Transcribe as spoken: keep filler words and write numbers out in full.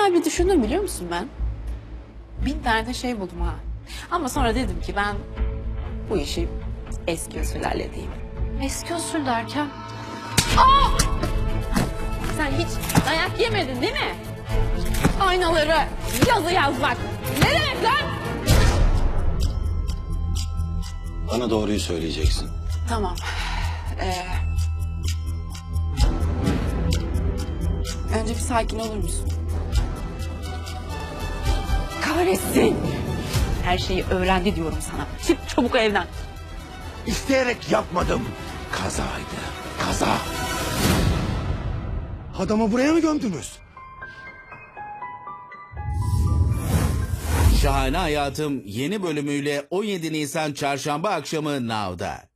bayağı bir düşündüm biliyor musun ben? Bin tane de şey buldum ha. Ama sonra dedim ki ben bu işi eski usul halledeyim. Eski usul derken? Aa! Sen hiç dayak yemedin değil mi? Aynaları yazı yazmak. Ne demek lan? Bana doğruyu söyleyeceksin. Tamam. Ee, önce bir sakin olur musun? Kahretsin. Her şeyi öğrendi diyorum sana. Çık çabuk evden. İsteyerek yapmadım. Kazaydı. Kaza. Adamı buraya mı gömdünüz? Şahane Hayatım yeni bölümüyle on yedi Nisan Çarşamba akşamı Now'da.